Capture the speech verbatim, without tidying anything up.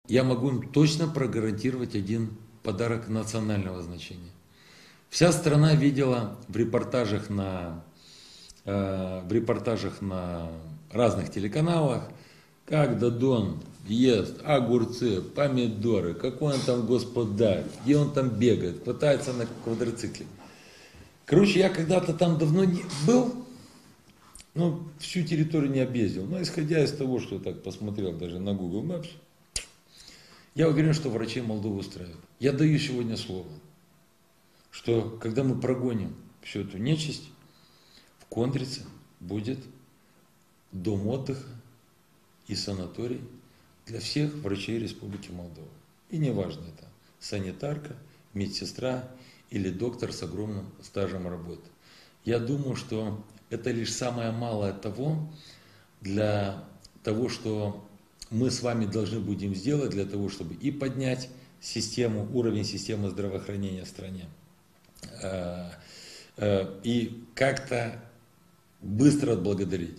я могу им точно прогарантировать один подарок национального значения. Вся страна видела в репортажах на, э, в репортажах на разных телеканалах, как Дадон ест огурцы, помидоры, какой он там господарь, где он там бегает, катается на квадроцикле. Короче, я когда-то там давно не был, но всю территорию не объездил. Но исходя из того, что я так посмотрел даже на Google Maps, я уверен, что врачи Молдовы устраивают. Я даю сегодня слово, что когда мы прогоним всю эту нечисть, в Кондрице будет дом отдыха и санаторий для всех врачей Республики Молдова. И неважно, это санитарка, медсестра или доктор с огромным стажем работы. Я думаю, что это лишь самое малое того, для того, что мы с вами должны будем сделать, для того, чтобы и поднять систему, уровень системы здравоохранения в стране, и как-то быстро отблагодарить